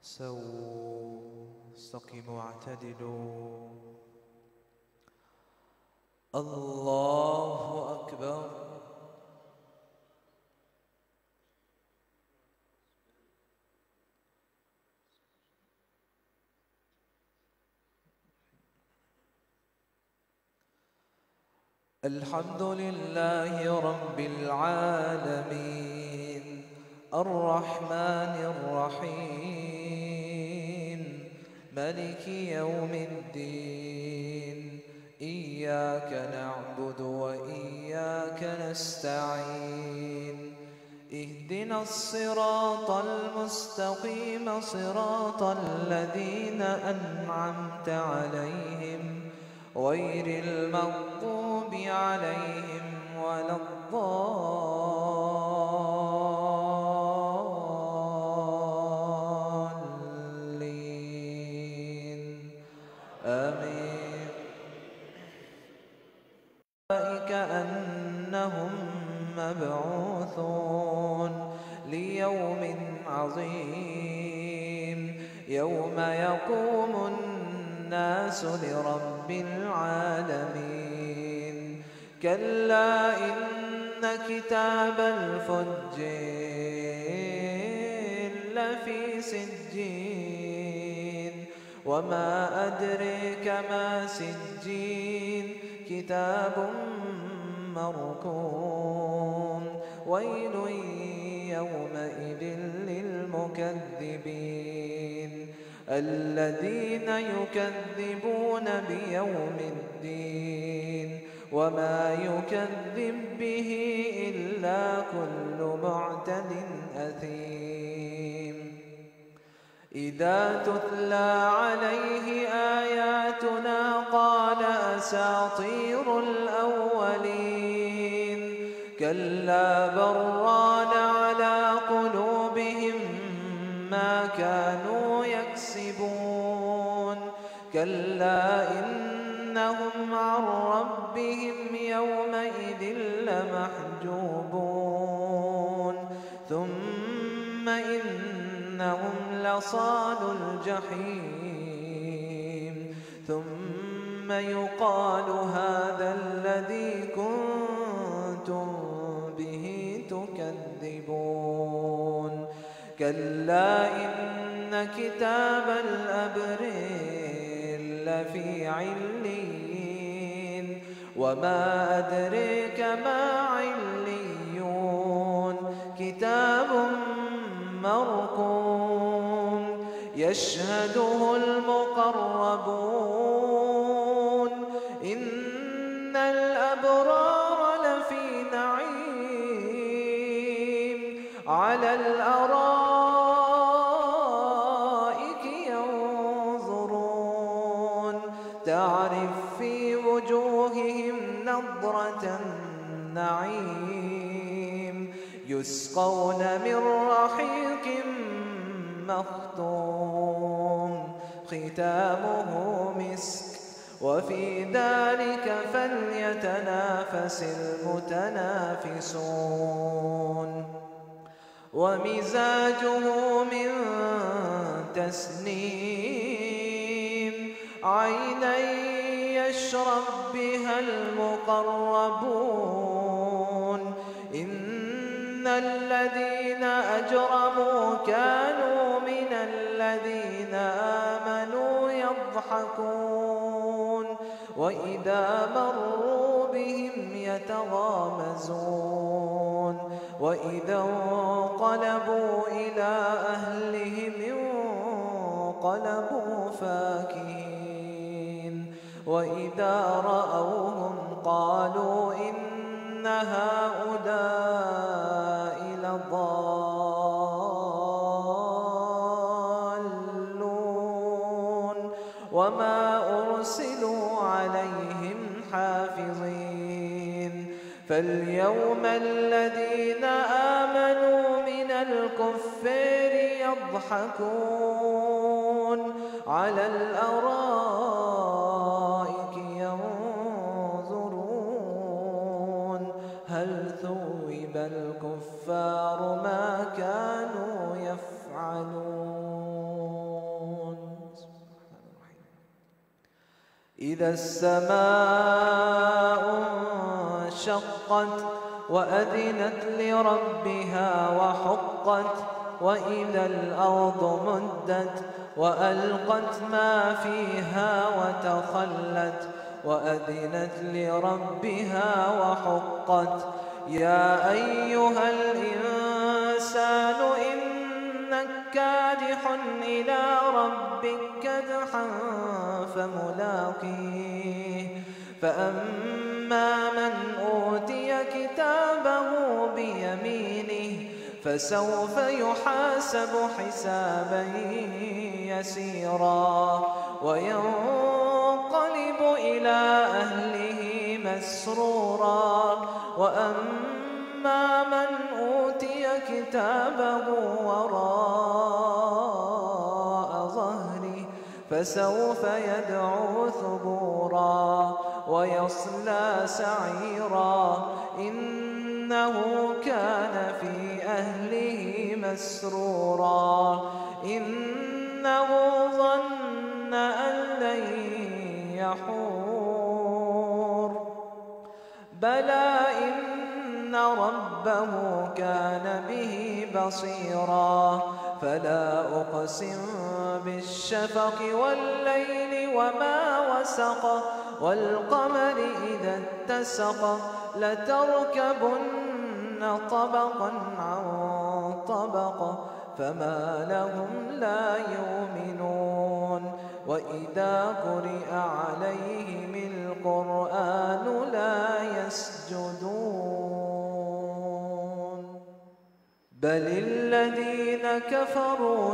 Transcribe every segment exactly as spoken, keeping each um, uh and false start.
سووا استقيموا واعتدلوا. الله أكبر. الحمد لله رب العالمين الرحمن الرحيم مالك يوم الدين. إياك نعبد وإياك نستعين. اهدنا الصراط المستقيم صراط الذين أنعمت عليهم غير المغضوب عليهم ولا الضالين. آمين. أولئك أنهم مبعوثون ليوم عظيم يوم يقوم الناس لرب العالمين. كلا إن كتاب الفجر لفي سجين وما أدريك ما سجين كتاب مرقوم. ويل يومئذ للمكذبين الذين يكذبون بيوم الدين وما يكذب به إلا كل معتد أثيم. إذا تتلى عليه آياتنا قال أساطير الأولين. كلا بران على قلوبهم ما كانوا يكسبون. كلا إنهم عن ربهم يومئذ لمحجوبون. ثم إنهم لصال الجحيم. ثم يقال هذا الذي كنتم به تكذبون. كلا إن كتاب الأبرار لفي عليين وما أدريك ما عليون كتاب مرقوم يشهده المقربون. إن الأبرار لفي نعيم على الأرائك ينظرون تعرف في وجوههم نضرة النعيم. يسقون من رحيق مختوم ختامه مسك وفي ذلك فليتنافس المتنافسون. ومزاجه من تسنيم عينا يشرب بها المقربون. إن الذين أجرموا كانوا من الذين آمنوا يضحكون وإذا مروا بهم يتغامزون. وإذا انقلبوا إلى أهلهم انقلبوا فاكهين. وإذا رأوهم قالوا إن هؤلاء لضالون وما أرسلوا عليهم حافظين. فاليوم الذين آمنوا من الكفار يضحكون على الأرائك ينظرون هل ثوب الكفار ما كانوا يفعلون. إذا السماء انشقت وأذنت لربها وحقت وإذا الأرض مدت وألقت ما فيها وتخلت وأذنت لربها وحقت يا أيها الإنسان إنك كادح إلى ربك كدحا فملاقيه فأما من أوتي كتابه بيمينه فسوف يحاسب حسابا يسيرا وينقلب إلى أهله مسرورا وأما من أوتي كتابه وراء ظهره فسوف يدعو ثبورا ويصلى سعيرا إنه كان في أهله مسرورا إنه ظن أن لن يحور بلى إن ربه كان به بصيرا فلا أقسم بالشفق والليل وما وسق والقمر إذا اتسق لتركبن طبقا عن طبق فما لهم لا يؤمنون وإذا قرئ عليهم القرآن لا يسجدون بل الذين كفروا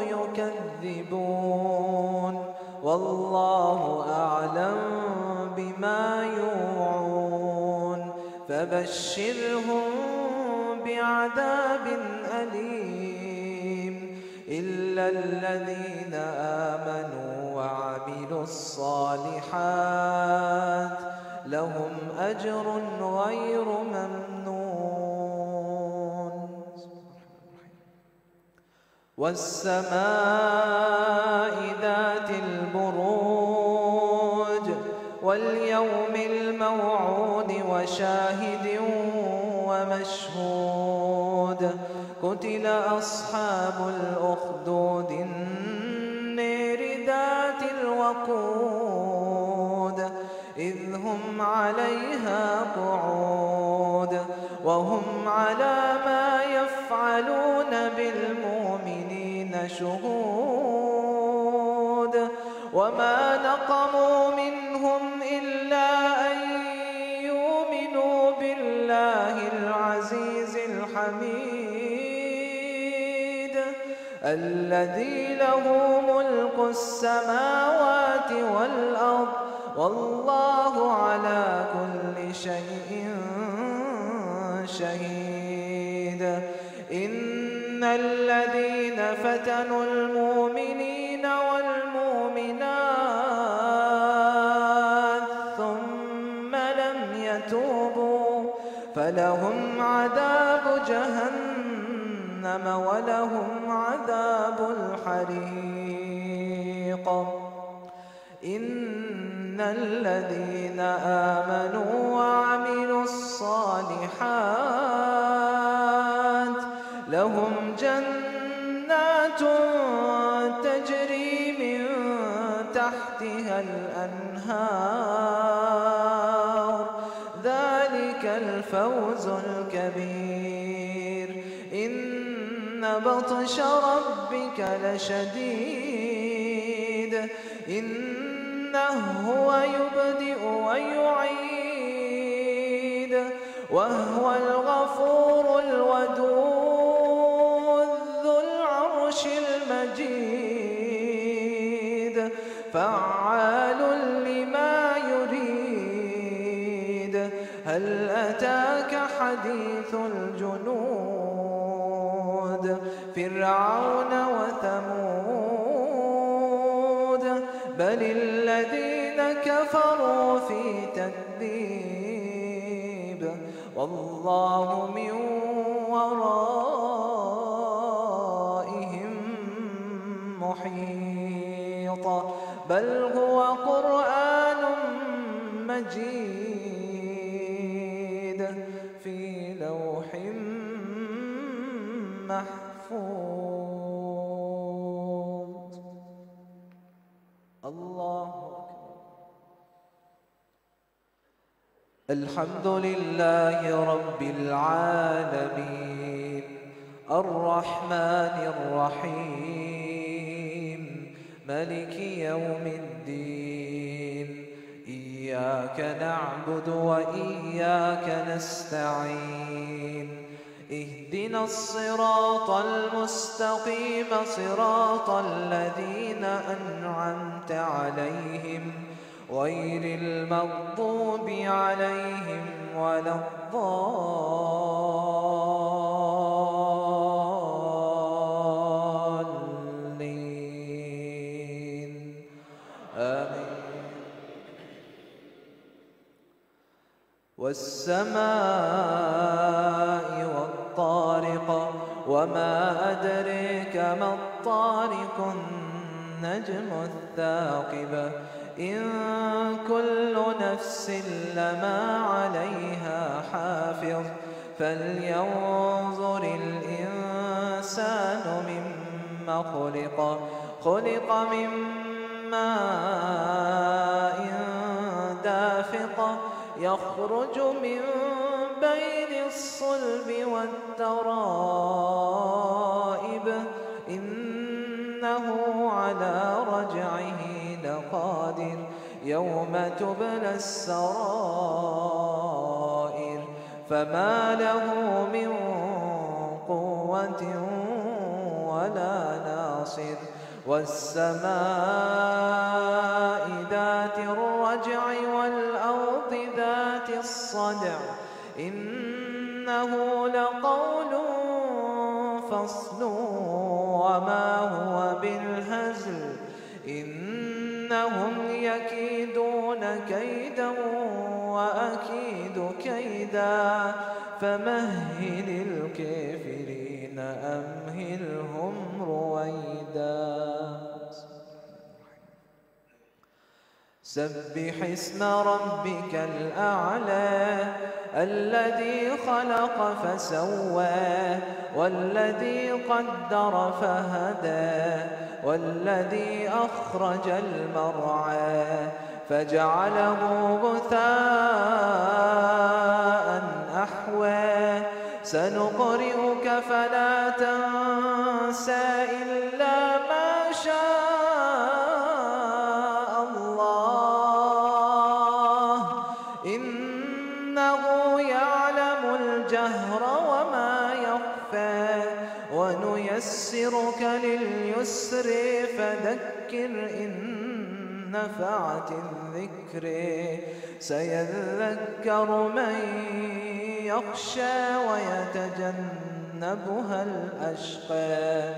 يكذبون والله أعلم بما يوعون فبشرهم بعذاب أليم إلا الذين آمنوا وعملوا الصالحات لهم أجر غير ممنون والسماء ذات البروج واليوم الموعود وشاهد ومشهود قتل أصحاب الأخدود النار ذات الوقود إذ هم عليها قعود وهم على ما يفعلون بالمؤمنين شهود وما نقموا منهم إلا أن يؤمنوا بالله العزيز الحميد الذي له ملك السماوات والأرض والله على كل شيء شهيد إن الذين فتنوا المؤمنين والمؤمنات ثم لم يتوبوا فلهم عذاب جهنم ولهم عذاب الحريق إن الذين آمنوا وعملوا الصالحات لهم جنات تجري من تحتها الأنهار ذلك الفوز الكبير إن بطش ربك لشديد إنه هو يبدئ ويعيد وهو الغفور الودود ذو العرش المجيد فعال لما يريد هل أتاك حديث الجنود فرعون وثمود بل الذين كفروا في تكذيب والله من ورائهم محيط بل هو قرآن مجيد في لوح محفوظ. الله أكبر. الحمد لله رب العالمين الرحمن الرحيم مالك يوم الدين. إياك نعبد وإياك نستعين. اهدنا الصراط المستقيم صراط الذين أنعمت عليهم غير المغضوب عليهم ولا الضالين. آمين. والسماء والطارق وما أدريك ما الطارق النجم الثاقب. إن كل نفس لما عليها حافظ. فلينظر الإنسان مما خلق. خلق من ماء دافق يخرج من بين الصلب والترائب. إنه على رجعه لقادر. يوم تبلى السرائر فما له من قوة ولا ناصر. والسماء ذات الرجع والأرض ذات الصدع إنه لقول فصل وما هو بالهزل. إنهم يكيدون كيدا وأكيد كيدا فمهل الكافرين أمهلهم رويدا. سبح اسم ربك الأعلى الذي خلق فسوى والذي قدر فهدى والذي أخرج المرعى فجعله غثاء أحوى. سنقرئك فلا تنسى إلا ما شاء الله إنه يعلم الجهر وما يخفى. ونيسرك لليسر فذكر إن نفعت الذكر. سيذكر من يخشى ويتجنبها الأشقى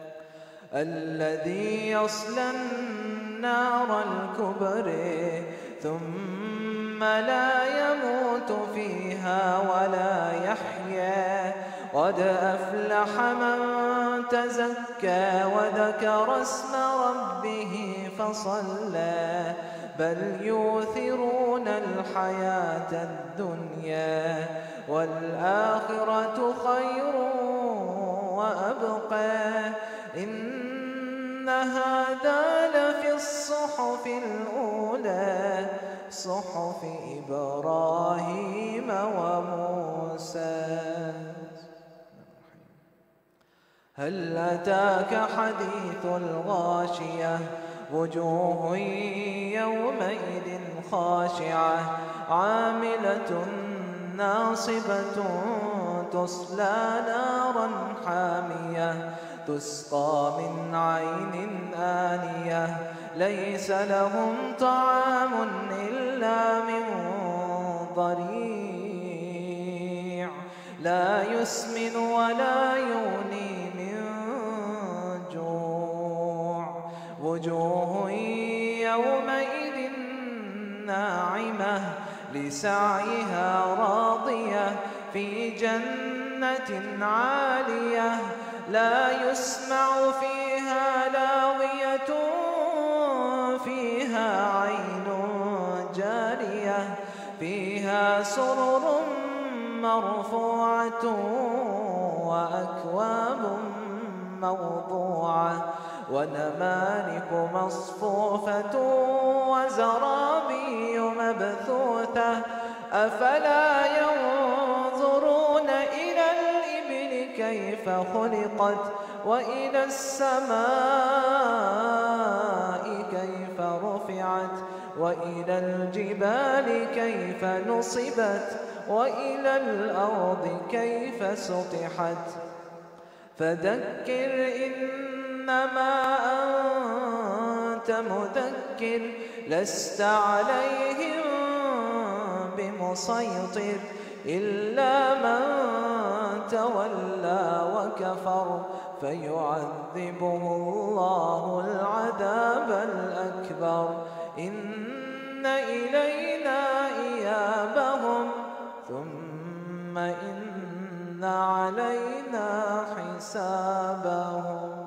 الذي يصلى النار الكبرى ثم لا يموت فيها ولا يحيا. قد أفلح من تزكى وذكر اسم ربه فصلى. بل يؤثرون الحياة الدنيا والآخرة خير وأبقى. إن هذا لفي الصحف الأولى صحف إبراهيم وموسى. هل أتاك حديث الغاشية وجوه يومئذ خاشعة عاملة ناصبة تصلى نارا حامية تسقى من عين آنية ليس لهم طعام إلا من ضريع لا يسمن ولا يغني من جوع. وجوه يومئذ ناعمة لسعيها راضية في جنة عالية لا يسمع فيها لاغية سرر مرفوعة وأكواب موضوعة ونمارق مصفوفة وزرابي مبثوثة أفلا ينظرون إلى الإبل كيف خلقت وإلى السماء كيف رفعت وإلى الجبال كيف نصبت وإلى الأرض كيف سطحت فذكر إنما أنت مذكر لست عليهم بمسيطر إلا من تولى وكفر فيعذبه الله العذاب الأكبر إن إلينا إيابهم ثم إن علينا حسابهم.